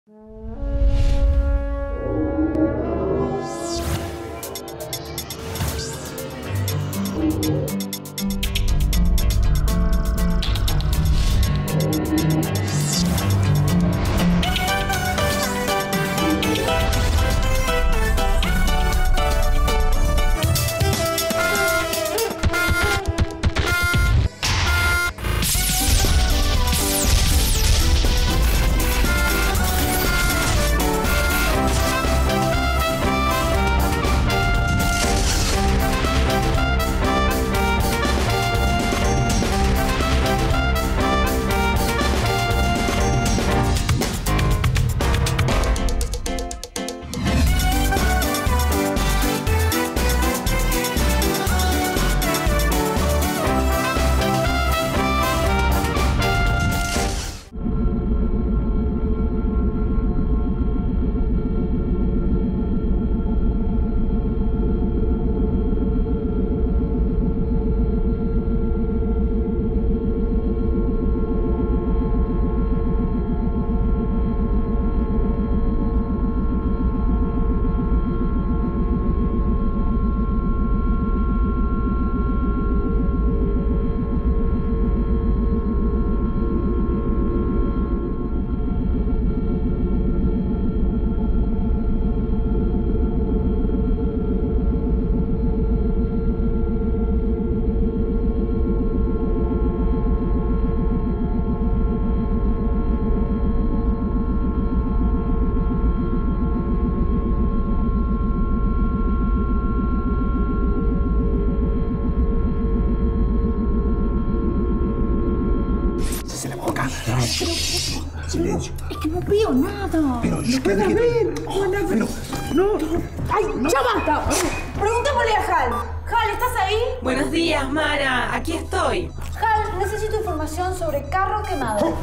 Silencio. Es que no veo nada. Pero, no puedo ver. Pero, no. ¡Ay, ya basta! Preguntémosle a Hal. Hal, ¿estás ahí? Buenos días, Mara. Aquí estoy. Hal, necesito información sobre carro quemado.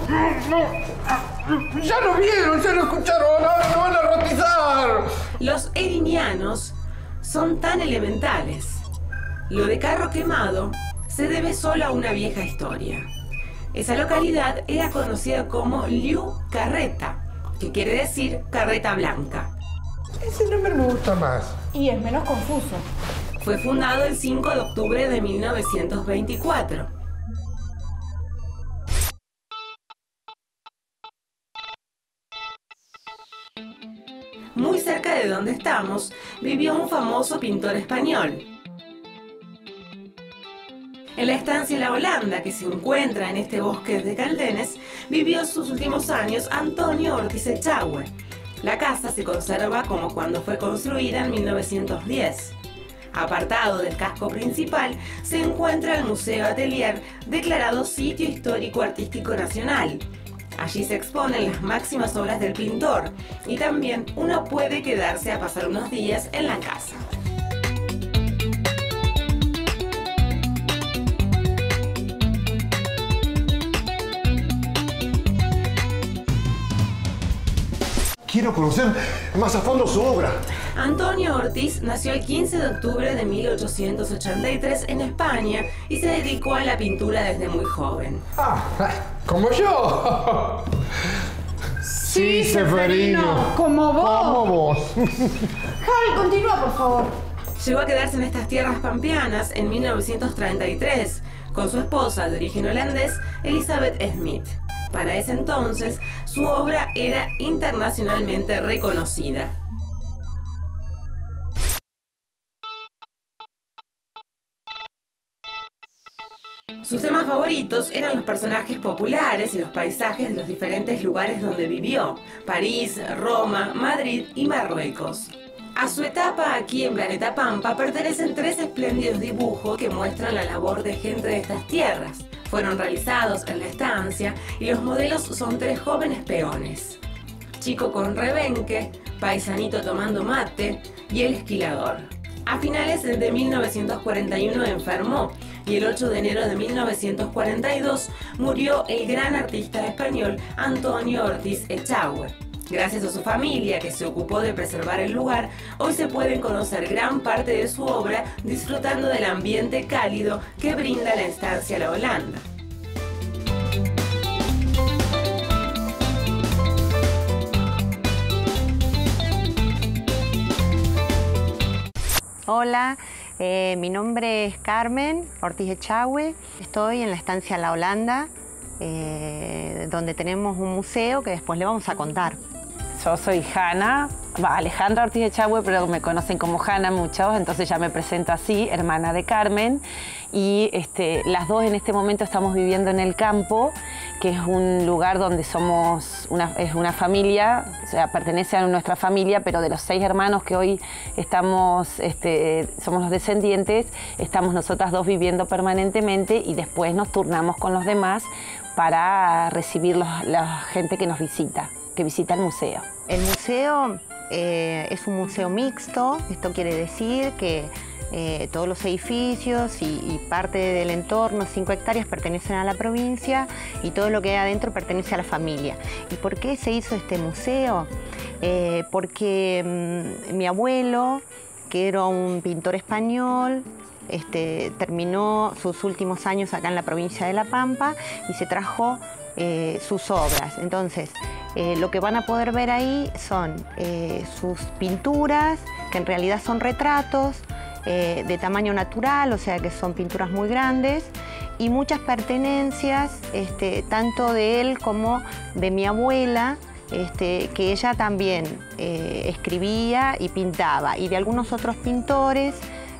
No. Ya lo vieron, ya lo escucharon. Ahora lo van a rotizar. Los erinianos son tan elementales. Lo de carro quemado se debe solo a una vieja historia. Esa localidad era conocida como Liu Carreta, que quiere decir carreta blanca. Ese nombre me gusta más. Y es menos confuso. Fue fundado el 5 de octubre de 1924. Muy cerca de donde estamos, vivió un famoso pintor español. En la estancia La Holanda, que se encuentra en este bosque de Caldenes, vivió sus últimos años Antonio Ortiz Echagüe. La casa se conserva como cuando fue construida en 1910. Apartado del casco principal, se encuentra el Museo Atelier, declarado Sitio Histórico Artístico Nacional. Allí se exponen las máximas obras del pintor y también uno puede quedarse a pasar unos días en la casa. Quiero conocer más a fondo su obra. Antonio Ortiz nació el 15 de octubre de 1883 en España y se dedicó a la pintura desde muy joven. Ah, como yo. Sí, Seferino. Como vos. Como vos. Hal, continúa, por favor. Llegó a quedarse en estas tierras pampeanas en 1933 con su esposa de origen holandés, Elizabeth Smith. Para ese entonces, su obra era internacionalmente reconocida. Sus temas favoritos eran los personajes populares y los paisajes de los diferentes lugares donde vivió: París, Roma, Madrid y Marruecos. A su etapa aquí en Planeta Pampa pertenecen 3 espléndidos dibujos que muestran la labor de gente de estas tierras. Fueron realizados en la estancia y los modelos son 3 jóvenes peones: Chico con rebenque, Paisanito tomando mate y el esquilador. A finales de 1941 enfermó y el 8 de enero de 1942 murió el gran artista español Antonio Ortiz Echagüe. Gracias a su familia, que se ocupó de preservar el lugar, hoy se pueden conocer gran parte de su obra disfrutando del ambiente cálido que brinda la estancia La Holanda. Hola, mi nombre es Carmen Ortiz Echagüe. Estoy en la estancia La Holanda, donde tenemos un museo que después le vamos a contar. Yo soy Hanna, Alejandra Ortiz Echagüe, pero me conocen como Hanna muchos, entonces ya me presento así, hermana de Carmen. Y las dos en este momento estamos viviendo en el campo, que es un lugar donde somos una familia, o sea, pertenece a nuestra familia, pero de los 6 hermanos que hoy estamos, somos los descendientes, estamos nosotras dos viviendo permanentemente y después nos turnamos con los demás para recibir la gente que nos visita, que visita el museo. El museo es un museo mixto. Esto quiere decir que todos los edificios y parte del entorno, 5 hectáreas, pertenecen a la provincia y todo lo que hay adentro pertenece a la familia. ¿Y por qué se hizo este museo? Porque mi abuelo, que era un pintor español, terminó sus últimos años acá en la provincia de La Pampa y se trajo sus obras. Entonces, lo que van a poder ver ahí son sus pinturas, que en realidad son retratos de tamaño natural, o sea que son pinturas muy grandes, y muchas pertenencias, tanto de él como de mi abuela, que ella también escribía y pintaba, y de algunos otros pintores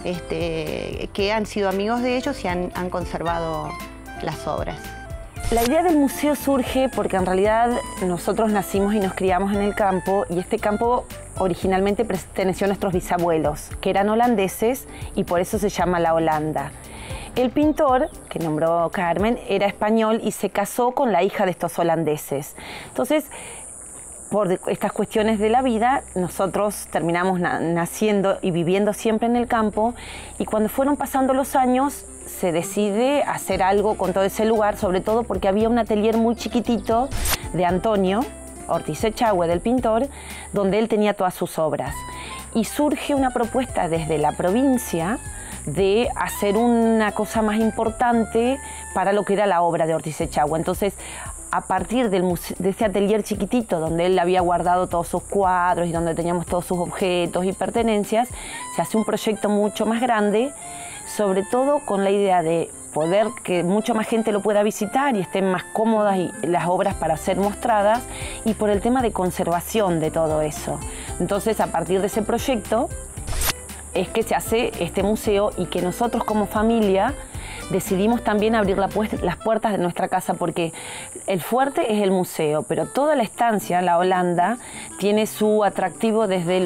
que han sido amigos de ellos y han conservado las obras. La idea del museo surge porque en realidad nosotros nacimos y nos criamos en el campo, y este campo originalmente perteneció a nuestros bisabuelos, que eran holandeses, y por eso se llama La Holanda. El pintor, que nombró Carmen, era español y se casó con la hija de estos holandeses. Entonces, por estas cuestiones de la vida, nosotros terminamos naciendo y viviendo siempre en el campo, y cuando fueron pasando los años se decide hacer algo con todo ese lugar, sobre todo porque había un atelier muy chiquitito de Antonio Ortiz Echagüe, del pintor, donde él tenía todas sus obras. Y surge una propuesta desde la provincia de hacer una cosa más importante para lo que era la obra de Ortiz Echagüe. Entonces, a partir de ese atelier chiquitito donde él había guardado todos sus cuadros y donde teníamos todos sus objetos y pertenencias, se hace un proyecto mucho más grande, sobre todo con la idea de poder que mucha más gente lo pueda visitar y estén más cómodas las obras para ser mostradas, y por el tema de conservación de todo eso. Entonces, a partir de ese proyecto es que se hace este museo, y que nosotros como familia decidimos también abrir las puertas de nuestra casa, porque el fuerte es el museo, pero toda la estancia, La Holanda, tiene su atractivo desde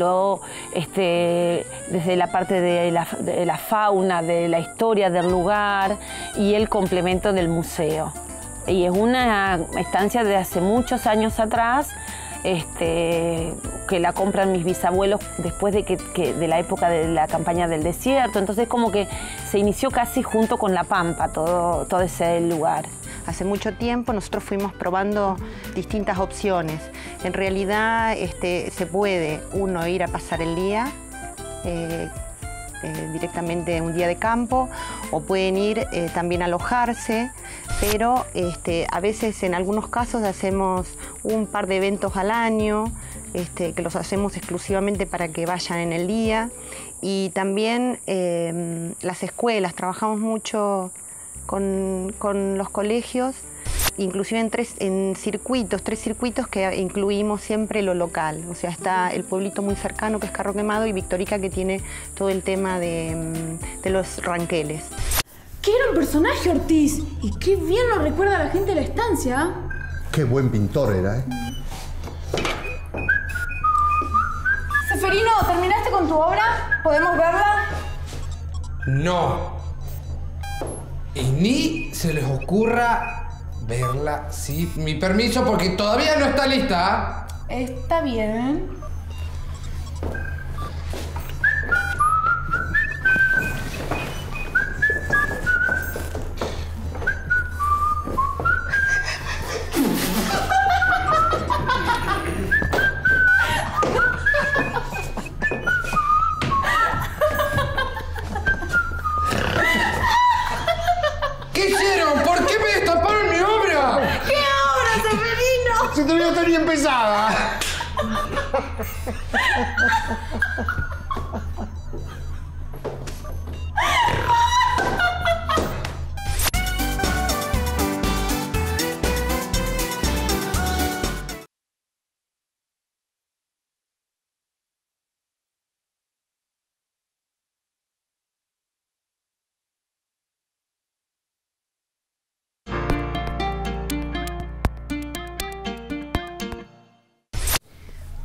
la parte de la fauna, de la historia del lugar y el complemento del museo. Y es una estancia de hace muchos años atrás, que la compran mis bisabuelos después de la época de la campaña del desierto. Entonces, como que se inició casi junto con La Pampa, todo ese lugar. Hace mucho tiempo nosotros fuimos probando distintas opciones. En realidad se puede uno ir a pasar el día, directamente un día de campo, o pueden ir también a alojarse, pero a veces en algunos casos hacemos un par de eventos al año, que los hacemos exclusivamente para que vayan en el día, y también las escuelas, trabajamos mucho con los colegios, inclusive en tres circuitos que incluimos siempre lo local. O sea, está el pueblito muy cercano, que es Carro Quemado, y Victorica, que tiene todo el tema de los ranqueles. ¡Qué gran personaje, Ortiz! Y qué bien lo recuerda a la gente de la estancia. Qué buen pintor era, ¿eh? Seferino, ¿terminaste con tu obra? ¿Podemos verla? No. Y ni se les ocurra verla sin mi permiso, porque todavía no está lista. Está bien. ¿Qué hicieron? ¿Por qué me destaparon mi obra? ¿Qué obra, Seferino? Si todavía está ni empezada.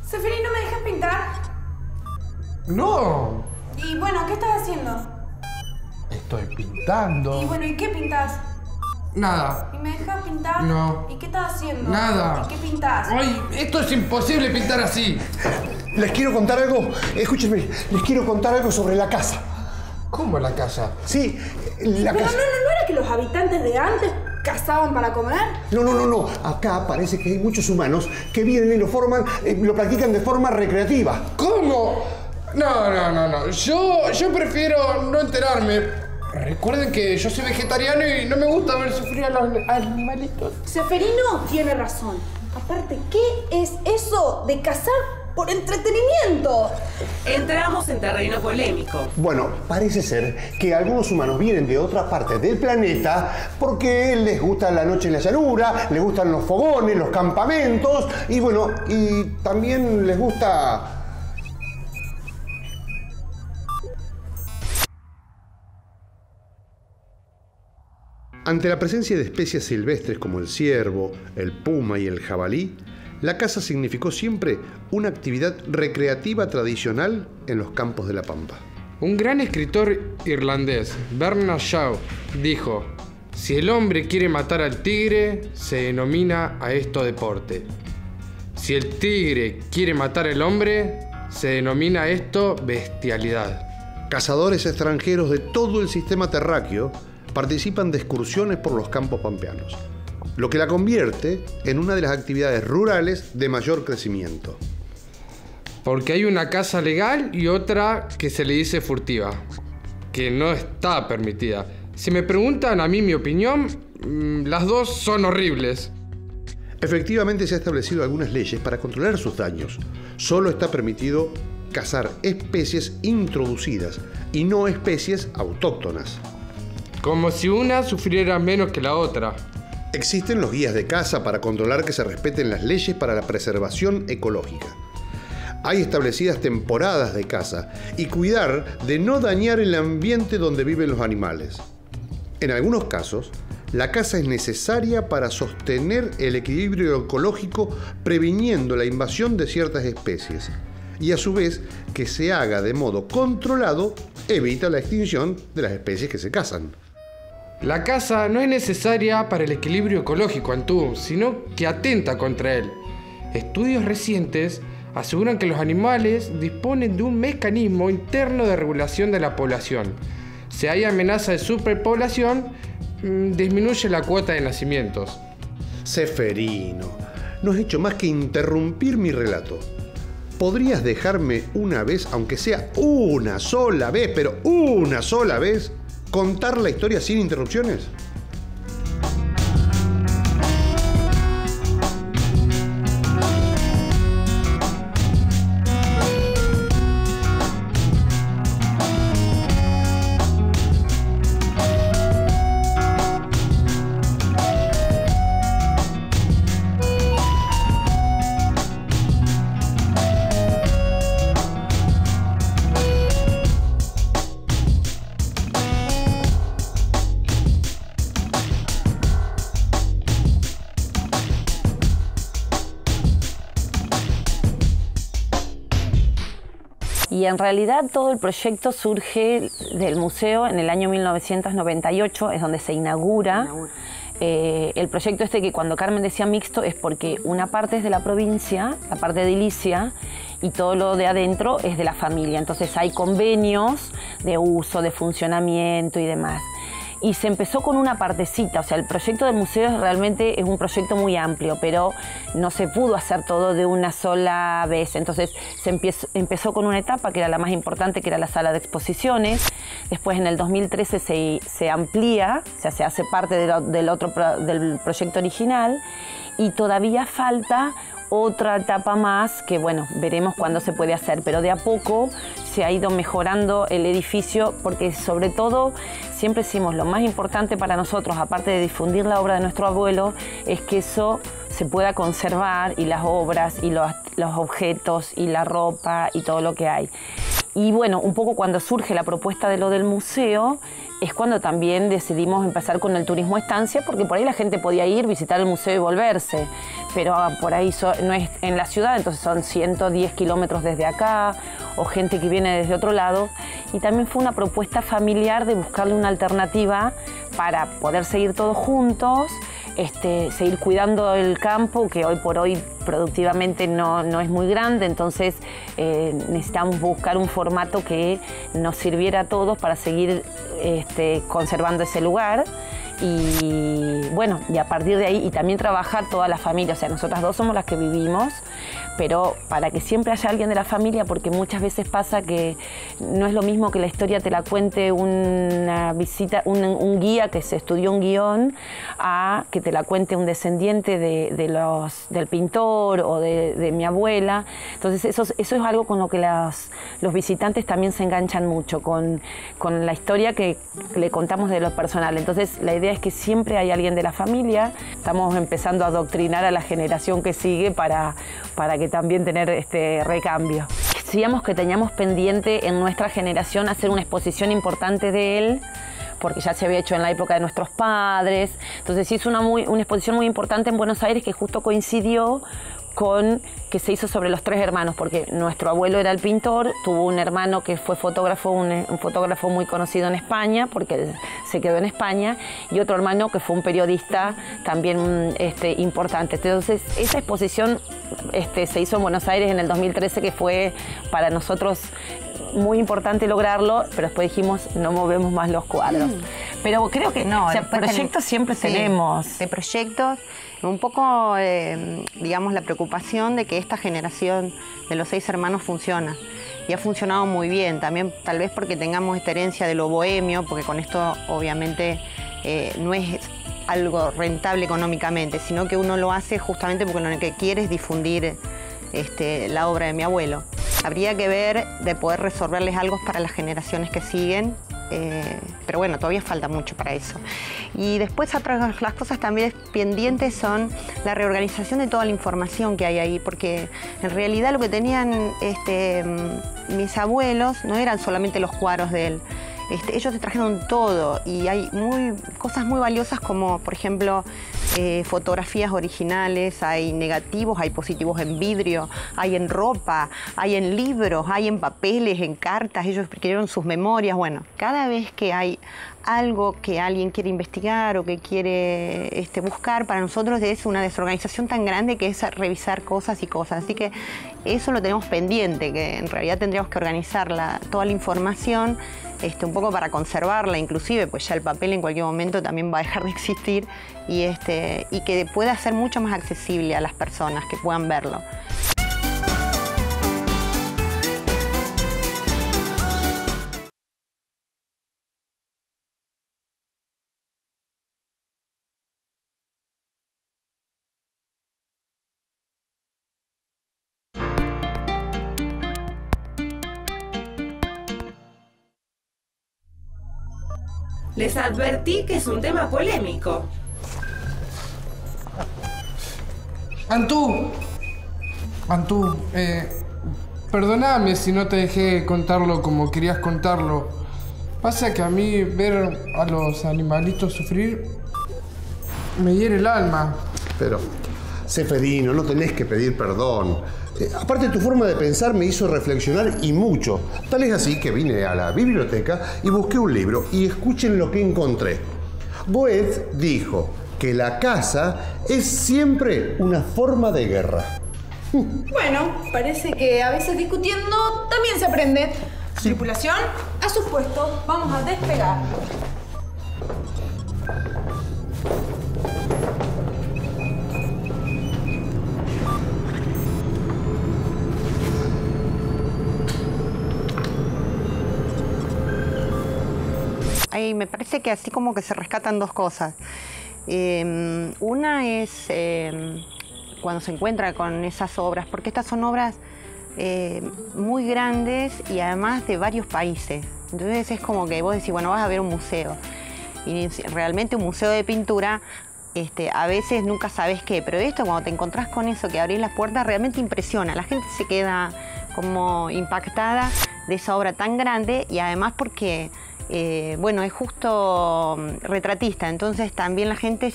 Seferino, ¿me dejas pintar? No. Y bueno, ¿qué estás haciendo? Estoy pintando. Y bueno, ¿y qué pintás? Nada. ¿Y me dejas pintar? No. ¿Y qué estás haciendo? Nada. ¿Y qué pintás? Ay, esto es imposible pintar así. Les quiero contar algo. Escúchenme, les quiero contar algo sobre la casa. ¿Cómo la casa? Sí, la Pero casa. no era que los habitantes de antes cazaban para comer. No. Acá parece que hay muchos humanos que vienen y lo practican de forma recreativa. ¿Cómo? No. Yo prefiero no enterarme. Recuerden que yo soy vegetariano y no me gusta ver sufrir a los animalitos. Seferino tiene razón. Aparte, ¿qué es eso de cazar por entretenimiento? Entramos en terreno polémico. Bueno, parece ser que algunos humanos vienen de otras partes del planeta porque les gusta la noche en la llanura, les gustan los fogones, los campamentos y bueno, y también les gusta... Ante la presencia de especies silvestres como el ciervo, el puma y el jabalí, la caza significó siempre una actividad recreativa tradicional en los campos de la Pampa. Un gran escritor irlandés, Bernard Shaw, dijo: si el hombre quiere matar al tigre, se denomina a esto deporte. Si el tigre quiere matar al hombre, se denomina a esto bestialidad. Cazadores extranjeros de todo el sistema terráqueo participan de excursiones por los campos pampeanos, lo que la convierte en una de las actividades rurales de mayor crecimiento. Porque hay una caza legal y otra que se le dice furtiva, que no está permitida. Si me preguntan a mí mi opinión, las dos son horribles. Efectivamente se han establecido algunas leyes para controlar sus daños. Solo está permitido cazar especies introducidas y no especies autóctonas. Como si una sufriera menos que la otra. Existen los guías de caza para controlar que se respeten las leyes para la preservación ecológica. Hay establecidas temporadas de caza y cuidar de no dañar el ambiente donde viven los animales. En algunos casos, la caza es necesaria para sostener el equilibrio ecológico previniendo la invasión de ciertas especies y a su vez que se haga de modo controlado evita la extinción de las especies que se cazan. La caza no es necesaria para el equilibrio ecológico, Antú, sino que atenta contra él. Estudios recientes aseguran que los animales disponen de un mecanismo interno de regulación de la población. Si hay amenaza de superpoblación, disminuye la cuota de nacimientos. Seferino, no has hecho más que interrumpir mi relato. ¿Podrías dejarme una vez, aunque sea una sola vez, pero una sola vez, contar la historia sin interrupciones? Y en realidad todo el proyecto surge del museo en el año 1998, es donde se inaugura. El proyecto que cuando Carmen decía mixto es porque una parte es de la provincia, la parte edilicia, y todo lo de adentro es de la familia. Entonces hay convenios de uso, de funcionamiento y demás. Y se empezó con una partecita, o sea, el proyecto del museo realmente es un proyecto muy amplio, pero no se pudo hacer todo de una sola vez. Entonces se empezó con una etapa que era la más importante, que era la sala de exposiciones. Después en el 2013 se amplía, o sea, se hace parte del proyecto original, y todavía falta otra etapa más que, bueno, veremos cuándo se puede hacer, pero de a poco se ha ido mejorando el edificio, porque sobre todo siempre decimos lo más importante para nosotros, aparte de difundir la obra de nuestro abuelo, es que eso se pueda conservar, y las obras y los objetos y la ropa y todo lo que hay. Y bueno, un poco cuando surge la propuesta de lo del museo, es cuando también decidimos empezar con el turismo estancia, porque por ahí la gente podía ir, visitar el museo y volverse. pero por ahí no es en la ciudad, entonces son 110 kilómetros desde acá, o gente que viene desde otro lado. Y también fue una propuesta familiar de buscarle una alternativa para poder seguir todos juntos, seguir cuidando el campo, que hoy por hoy productivamente no es muy grande, entonces necesitamos buscar un formato que nos sirviera a todos para seguir conservando ese lugar. Y bueno, y a partir de ahí, y también trabajar toda la familia, o sea, nosotras dos somos las que vivimos, pero para que siempre haya alguien de la familia, porque muchas veces pasa que no es lo mismo que la historia te la cuente una visita, un guía que se estudió un guión, a que te la cuente un descendiente del pintor o de mi abuela. Entonces eso es algo con lo que los visitantes también se enganchan mucho, con la historia que le contamos de lo personal. Entonces la idea es que siempre hay alguien de la familia. Estamos empezando a adoctrinar a la generación que sigue para que también tener recambio. Decíamos que teníamos pendiente en nuestra generación hacer una exposición importante de él, porque ya se había hecho en la época de nuestros padres. Entonces sí hizo una exposición muy importante en Buenos Aires que justo coincidió con que se hizo sobre los 3 hermanos, porque nuestro abuelo era el pintor, tuvo un hermano que fue fotógrafo, un fotógrafo muy conocido en España, porque se quedó en España, y otro hermano que fue un periodista también importante. Entonces esa exposición se hizo en Buenos Aires en el 2013, que fue para nosotros muy importante lograrlo, pero después dijimos no movemos más los cuadros. Pero creo que no, proyectos siempre tenemos. De proyectos, un poco, digamos, la preocupación de que esta generación de los 6 hermanos funciona. Y ha funcionado muy bien, también tal vez porque tengamos esta herencia de lo bohemio, porque con esto obviamente no es algo rentable económicamente, sino que uno lo hace justamente porque lo que quiere es difundir la obra de mi abuelo. Habría que ver de poder resolverles algo para las generaciones que siguen, pero bueno, todavía falta mucho para eso. Y después las cosas también pendientes son la reorganización de toda la información que hay ahí, porque en realidad lo que tenían mis abuelos no eran solamente los cuadros de él. Ellos se trajeron todo y hay cosas muy valiosas como, por ejemplo, fotografías originales, hay negativos, hay positivos en vidrio, hay en ropa, hay en libros, hay en papeles, en cartas, ellos escribieron sus memorias. Bueno, cada vez que hay algo que alguien quiere investigar o que quiere buscar, para nosotros es una desorganización tan grande que es revisar cosas y cosas. Así que eso lo tenemos pendiente, que en realidad tendríamos que organizar toda la información un poco para conservarla, inclusive, pues ya el papel en cualquier momento también va a dejar de existir y que pueda ser mucho más accesible a las personas que puedan verlo. Les advertí que es un tema polémico. Antú, perdóname si no te dejé contarlo como querías contarlo. Pasa que a mí ver a los animalitos sufrir me hiere el alma. Pero, Seferino, no tenés que pedir perdón. Aparte, tu forma de pensar me hizo reflexionar y mucho. Tal es así que vine a la biblioteca y busqué un libro y escuchen lo que encontré. Goethe dijo que la caza es siempre una forma de guerra. Bueno, parece que a veces discutiendo también se aprende. Sí. Tripulación, a sus puestos, vamos a despegar. Me parece que así como que se rescatan 2 cosas. Una es cuando se encuentra con esas obras, porque estas son obras muy grandes y además de varios países. Entonces es como que vos decís, bueno, vas a ver un museo. Y realmente un museo de pintura, a veces nunca sabes qué, pero esto cuando te encontrás con eso, que abrís las puertas, realmente impresiona. La gente se queda como impactada de esa obra tan grande y además porque bueno, es justo retratista, entonces también la gente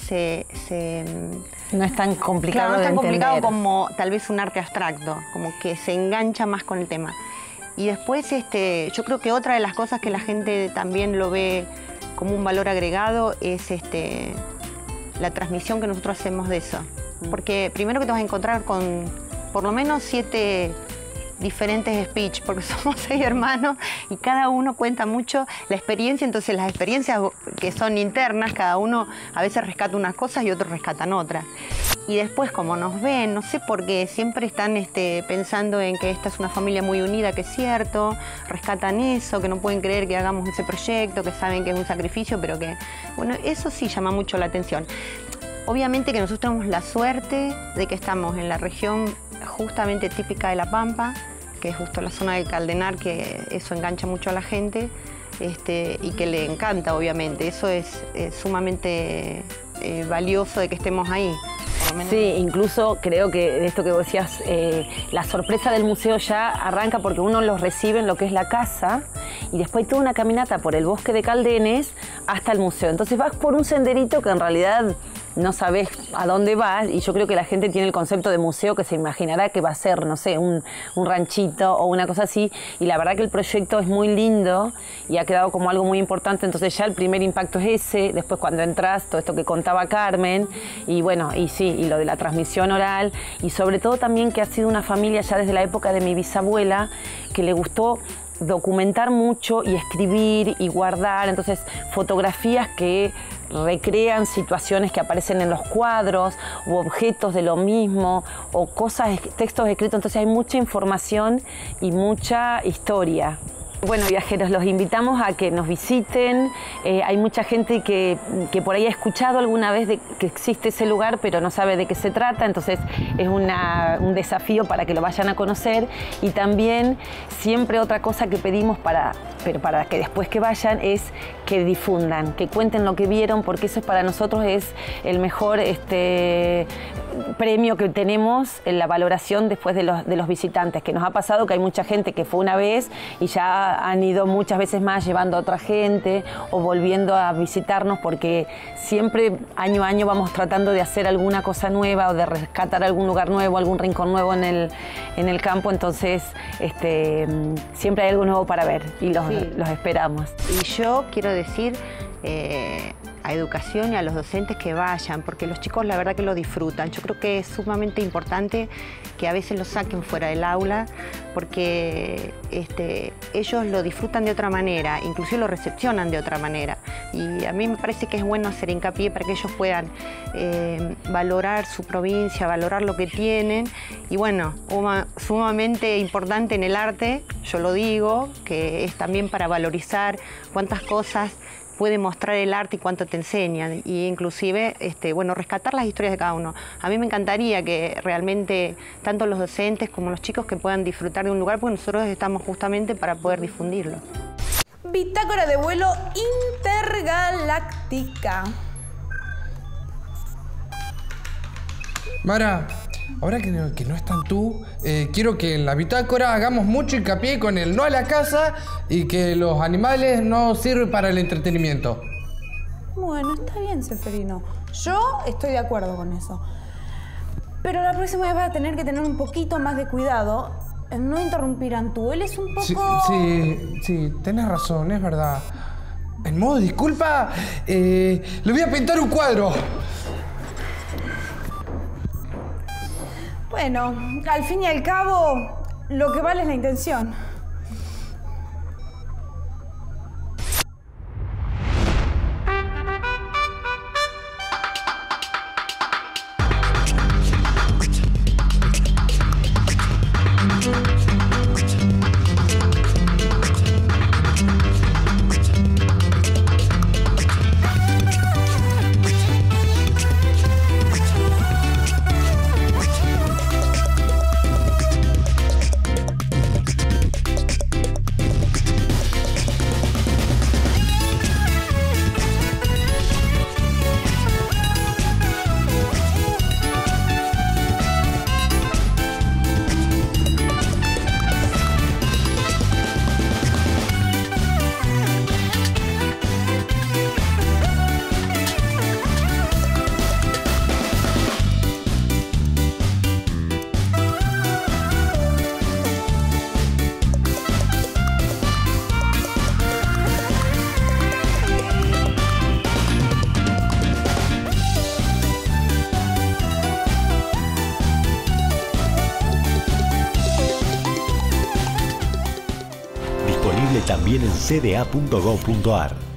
no es tan complicado, claro, no es tan complicado entender. como tal vez un arte abstracto, como que se engancha más con el tema. Y después yo creo que otra de las cosas que la gente también lo ve como un valor agregado es la transmisión que nosotros hacemos de eso. Porque primero que te vas a encontrar con por lo menos 7 diferentes speech, porque somos 6 hermanos y cada uno cuenta mucho la experiencia, entonces las experiencias que son internas, cada uno a veces rescata unas cosas y otros rescatan otras. Y después, como nos ven, no sé por qué, siempre están pensando en que esta es una familia muy unida, que es cierto, rescatan eso, que no pueden creer que hagamos ese proyecto, que saben que es un sacrificio, pero que, bueno, eso sí llama mucho la atención. Obviamente que nosotros tenemos la suerte de que estamos en la región justamente típica de La Pampa, que es justo la zona del Caldenar, que eso engancha mucho a la gente y que le encanta, obviamente. Eso es sumamente valioso de que estemos ahí. Sí, incluso creo que de esto que vos decías, la sorpresa del museo ya arranca porque uno los recibe en lo que es la casa y después hay toda una caminata por el bosque de Caldenes hasta el museo. Entonces vas por un senderito que en realidad no sabes a dónde vas y yo creo que la gente tiene el concepto de museo que se imaginará que va a ser, no sé, un ranchito o una cosa así, y la verdad que el proyecto es muy lindo y ha quedado como algo muy importante, entonces ya el primer impacto es ese, después cuando entras, todo esto que contaba Carmen, y bueno, y sí, y lo de la transmisión oral, y sobre todo también que ha sido una familia ya desde la época de mi bisabuela, que le gustó documentar mucho y escribir y guardar, entonces fotografías que recrean situaciones que aparecen en los cuadros o objetos de lo mismo o cosas, textos escritos, entonces hay mucha información y mucha historia. Bueno, viajeros, los invitamos a que nos visiten. Hay mucha gente que por ahí ha escuchado alguna vez de que existe ese lugar, pero no sabe de qué se trata, entonces es un desafío para que lo vayan a conocer. Y también siempre otra cosa que pedimos para que después que vayan es que difundan, que cuenten lo que vieron, porque eso para nosotros es el mejor premio que tenemos en la valoración después de los visitantes, que nos ha pasado que hay mucha gente que fue una vez y ya han ido muchas veces más llevando a otra gente o volviendo a visitarnos, porque siempre año a año vamos tratando de hacer alguna cosa nueva o de rescatar algún lugar nuevo, algún rincón nuevo en el campo, entonces siempre hay algo nuevo para ver y los esperamos. Y yo quiero decir a educación y a los docentes que vayan, porque los chicos la verdad que lo disfrutan. Yo creo que es sumamente importante que a veces lo saquen fuera del aula, porque ellos lo disfrutan de otra manera, inclusive lo recepcionan de otra manera. Y a mí me parece que es bueno hacer hincapié para que ellos puedan valorar su provincia, valorar lo que tienen. Y bueno, sumamente importante en el arte, yo lo digo, que es también para valorizar cuántas cosas puede mostrar el arte y cuánto te enseñan, y inclusive bueno, rescatar las historias de cada uno. A mí me encantaría que realmente tanto los docentes como los chicos que puedan disfrutar de un lugar, porque nosotros estamos justamente para poder difundirlo. Bitácora de vuelo intergaláctica. Mara, ahora que no están tú, quiero que en la bitácora hagamos mucho hincapié con el no a la caza y que los animales no sirven para el entretenimiento. Bueno, está bien, Seferino. Yo estoy de acuerdo con eso. Pero la próxima vez vas a tener que tener un poquito más de cuidado en no interrumpir a Antú. Él es un poco... Sí, tenés razón, es verdad. En modo disculpa, le voy a pintar un cuadro. Bueno, al fin y al cabo, lo que vale es la intención. también en cda.gov.ar.